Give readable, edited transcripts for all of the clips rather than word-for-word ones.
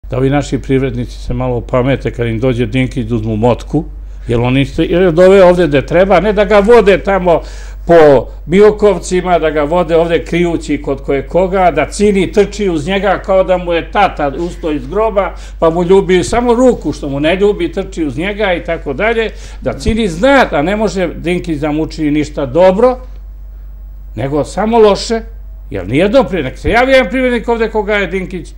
da ovi naši privrednici se malo opamete kad im dođe Dinkić da uzmu motku, jer oni dove ovde gde treba, ne da ga vode tamo po Milkovcima, da ga vode ovde krijući kod koje koga, da Cini trči uz njega kao da mu je tata ustao iz groba, pa mu ljubi samo ruku, što mu ne ljubi, trči uz njega i tako dalje, da Cini zna da ne može Dinkić da mu učini ništa dobro, nego samo loše, jer nije dobro, nek se javi jedan privrednik ovde koga je Dinkić,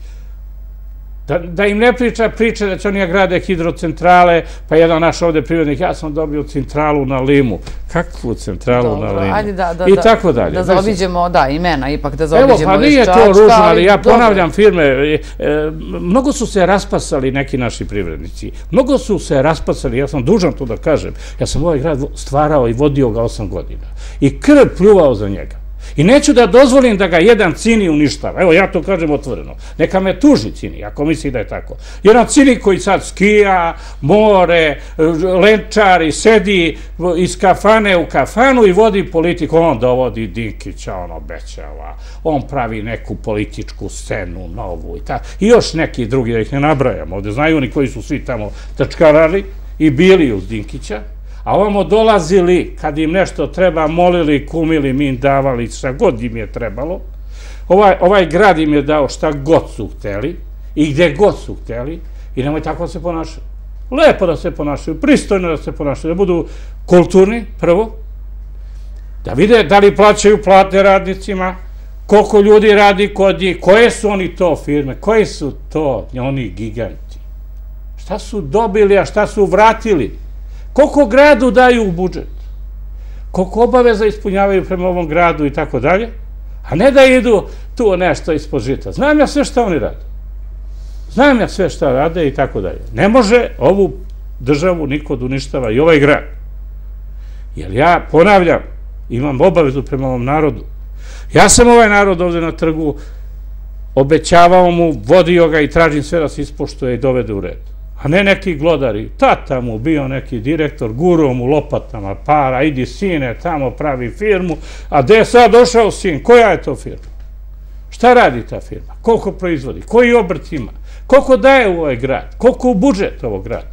da im ne priča priče da će oni grade hidrocentrale, pa jedan naš ovde privrednik, ja sam dobio centralu na Limu. Kakvu centralu na Limu? I tako dalje. Da zaobiđemo, da, imena, ipak da zaobiđemo iz Čačka. Evo, pa nije to ružno, ali ja ponavljam firme, mnogo su se raspasali neki naši privrednici. Mnogo su se raspasali, ja sam dužan to da kažem. Ja sam ovaj grad stvarao i vodio ga 8 godina. I krv pljuvao za njega. I neću da dozvolim da ga jedan Cini uništava. Evo, ja to kažem otvoreno. Neka me tuži Cini, ako misli da je tako. Jedan Cini koji sad skija, more, lenčari, sedi iz kafane u kafanu i vodi politiku. On dovodi Dinkića, on obećava. On pravi neku političku scenu novu i tako. I još neki drugi, da ih ne nabrajam. Ovde znaju oni koji su svi tamo trčkarali i bili uz Dinkića. A ovamo dolazili, kad im nešto treba, molili, kumili, mi im davali šta god im je trebalo. Ovaj grad im je dao šta god su hteli i gde god su hteli i nemoj tako se ponašaju. Lepo da se ponašaju, pristojno da se ponašaju, da budu kulturni, prvo, da vide da li plaćaju plate radnicima, koliko ljudi radi kod njih, koje su oni to firme, koji su to oni giganti. Šta su dobili, a šta su vratili? Koliko gradu daju u budžet, koliko obaveza ispunjavaju prema ovom gradu i tako dalje, a ne da idu tu nešto ispod žita. Znam ja sve šta oni rade. Znam ja sve šta rade i tako dalje. Ne može ovu državu niko da uništava i ovaj grad. Jer ja, ponavljam, imam obavezu prema ovom narodu. Ja sam ovaj narod ovde na trgu, obećavao mu, vodio ga i tražim sve da se ispoštuje i dovede u red. A ne neki glodari. Tata mu bio neki direktor, gurao mu lopatama para, idi sine, tamo pravi firmu. A gde je sad došao sin? Koja je to firma? Šta radi ta firma? Koliko proizvodi? Koji obrt ima? Koliko daje u ovaj grad? Koliko u budžet ovog grada?